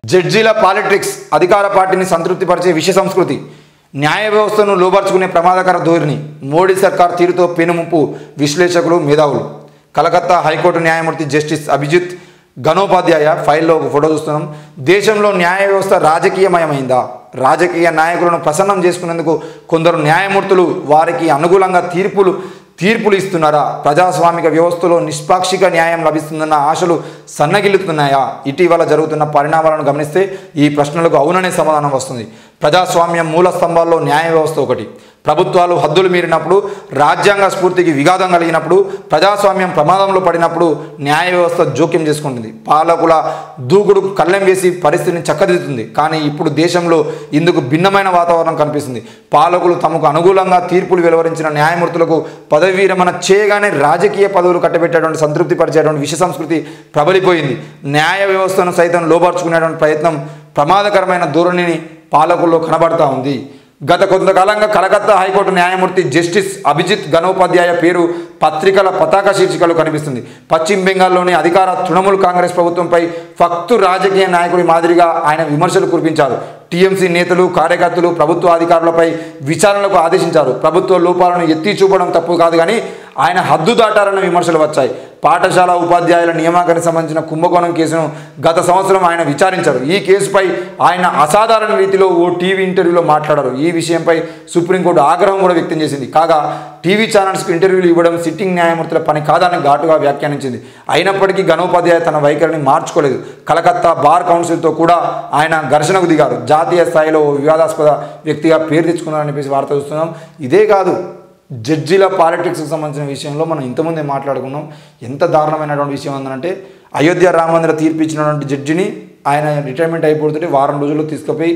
జడ్జీల politics అధికార పార్టీని సంతృప్తిపరిచే విష సంస్కృతి న్యాయ వ్యవస్థను లోబర్చుకునే ప్రమాదకర ధోరణి మోడీ సర్కార్ తీరుతో పెనుముప్పు విశ్లేషకులు మేధావులు కలకత్తా హైకోర్టు న్యాయమూర్తి జస్టిస్ అభిజిత్ గణోపాధ్యాయ ఫైల్లో ఒక ఫోటో చూస్తున్నాం. దేశంలో న్యాయ వ్యవస్థ రాజకీయమయమైందా? రాజకీయ నాయకులను ప్రసన్నం చేసుకునేందుకు కొందరు న్యాయమూర్తులు వారికి అనుకూలంగా తీర్పులు ఇస్తున్నారా? ప్రజాస్వామిక వ్యవస్థలో నిష్పాక్షిక న్యాయం లభిస్తుందన్న ఆశలు సన్నగిల్లుతున్నాయా? ఇటీవల జరుగుతున్న పరిణామాలను గమనిస్తే ఈ ప్రశ్నలకు అవుననే సమాధానం వస్తుంది. ప్రజాస్వామ్యం మూల స్తంభాల్లో న్యాయ వ్యవస్థ ఒకటి. ప్రభుత్వాలు హద్దులు మీరినప్పుడు, రాజ్యాంగ స్ఫూర్తికి విఘాతం కలిగినప్పుడు, ప్రజాస్వామ్యం ప్రమాదంలో పడినప్పుడు న్యాయ వ్యవస్థ జోక్యం చేసుకుంటుంది. పాలకుల దూకుడు కళ్ళెం వేసి పరిస్థితిని చక్కదిద్దుతుంది. కానీ ఇప్పుడు దేశంలో ఇందుకు భిన్నమైన వాతావరణం కనిపిస్తుంది. పాలకులు తమకు అనుకూలంగా తీర్పులు వెలువరించిన న్యాయమూర్తులకు పదవి విరమణ చేయగానే రాజకీయ పదవులు కట్టబెట్టేటువంటి సంతృప్తి పరిచేటువంటి విష సంస్కృతి ప్రబలిపోయింది. న్యాయ వ్యవస్థను సైతం లోబర్చుకునేటువంటి ప్రయత్నం ప్రమాదకరమైన ధోరణిని పాలకుల్లో కనబడతా ఉంది. గత కొంతకాలంగా కలకత్తా హైకోర్టు న్యాయమూర్తి జస్టిస్ అభిజిత్ గణోపాధ్యాయ పేరు పత్రికల పతాక శీర్షికలు కనిపిస్తుంది. పశ్చిమ బెంగాల్లోని అధికార తృణమూల్ కాంగ్రెస్ ప్రభుత్వంపై ఫక్తు రాజకీయ నాయకుడి మాదిరిగా ఆయన విమర్శలు కురిపించారు. టీఎంసీ నేతలు, కార్యకర్తలు ప్రభుత్వ అధికారులపై విచారణలకు ఆదేశించారు. ప్రభుత్వ లోపాలను ఎత్తి చూపడం తప్పు కాదు, కానీ ఆయన హద్దు దాటారన్న విమర్శలు వచ్చాయి. పాఠశాల ఉపాధ్యాయుల నియామకానికి సంబంధించిన కుంభకోణం కేసును గత సంవత్సరం ఆయన విచారించారు. ఈ కేసుపై ఆయన అసాధారణ రీతిలో ఓ టీవీ ఇంటర్వ్యూలో మాట్లాడారు. ఈ విషయంపై సుప్రీంకోర్టు ఆగ్రహం కూడా వ్యక్తం చేసింది. కాగా టీవీ ఛానల్స్కు ఇంటర్వ్యూలు ఇవ్వడం సిట్టింగ్ న్యాయమూర్తుల పని కాదని ఘాటుగా వ్యాఖ్యానించింది. అయినప్పటికీ గణోపాధ్యాయ తన వైఖరిని మార్చుకోలేదు. కలకత్తా బార్ కౌన్సిల్తో కూడా ఆయన ఘర్షణకు దిగారు. జాతీయ స్థాయిలో వివాదాస్పద వ్యక్తిగా పేరు తెచ్చుకున్నారని చెప్పేసి వార్త చూస్తున్నాం. ఇదే కాదు, జడ్జీల పాలిటిక్స్కి సంబంధించిన విషయంలో మనం ఇంతకుముందే మాట్లాడుకున్నాం. ఎంత దారుణమైనటువంటి విషయం ఉందంటే, అయోధ్య రామ మందిర తీర్పు ఇచ్చినటువంటి జడ్జిని ఆయన రిటైర్మెంట్ అయిపోతుంటే వారం రోజుల్లో తీసుకుపోయి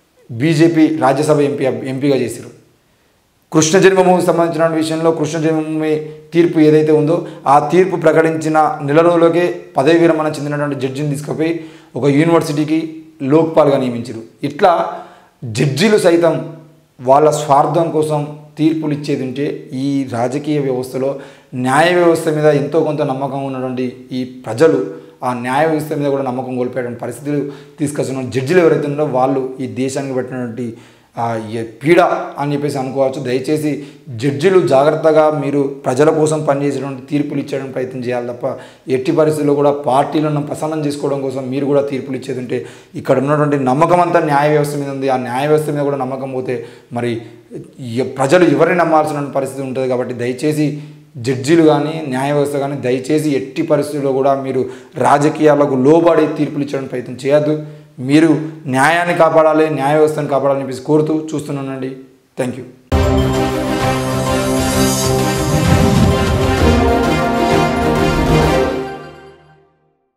బీజేపీ రాజ్యసభ ఎంపీగా చేశారు. కృష్ణ జన్మభూమికి సంబంధించిన విషయంలో కృష్ణ జన్మభూమి తీర్పు ఏదైతే ఉందో ఆ తీర్పు ప్రకటించిన నెల రోజులకే పదవి విరమణ చెందినటువంటి జడ్జిని తీసుకుపోయి ఒక యూనివర్సిటీకి లోక్పాల్గా నియమించారు. ఇట్లా జడ్జీలు సైతం వాళ్ళ స్వార్థం కోసం తీర్పులు ఇచ్చేది ఉంటే, ఈ రాజకీయ వ్యవస్థలో న్యాయ వ్యవస్థ మీద ఎంతో కొంత నమ్మకం ఉన్నటువంటి ఈ ప్రజలు ఆ న్యాయ వ్యవస్థ మీద కూడా నమ్మకం కోల్పోయేటువంటి పరిస్థితులు తీసుకొస్తున్న జడ్జిలు ఎవరైతే ఉన్నారో వాళ్ళు ఈ దేశానికి పెట్టినటువంటి పీడ అని చెప్పేసి అనుకోవచ్చు. దయచేసి జడ్జిలు జాగ్రత్తగా మీరు ప్రజల కోసం పనిచేసేటువంటి తీర్పులు ఇచ్చేయడానికి ప్రయత్నం చేయాలి తప్ప ఎట్టి పరిస్థితుల్లో కూడా పార్టీలను ప్రసన్నం చేసుకోవడం కోసం మీరు కూడా తీర్పులు ఇచ్చేది ఉంటే, ఇక్కడ ఉన్నటువంటి నమ్మకం అంతా న్యాయ వ్యవస్థ మీద ఉంది. ఆ న్యాయ వ్యవస్థ మీద కూడా నమ్మకం పోతే మరి ప్రజలు ఎవరిని నమ్మాల్సిన పరిస్థితి ఉంటుంది. కాబట్టి దయచేసి జడ్జీలు కానీ న్యాయ వ్యవస్థ కానీ దయచేసి ఎట్టి పరిస్థితుల్లో కూడా మీరు రాజకీయాలకు లోబడి తీర్పులు ఇచ్చడానికి ప్రయత్నం చేయొద్దు. మీరు న్యాయాన్ని కాపాడాలి, న్యాయ వ్యవస్థను కాపాడాలని చెప్పేసి కోరుతూ చూస్తున్నానండి. Thank you.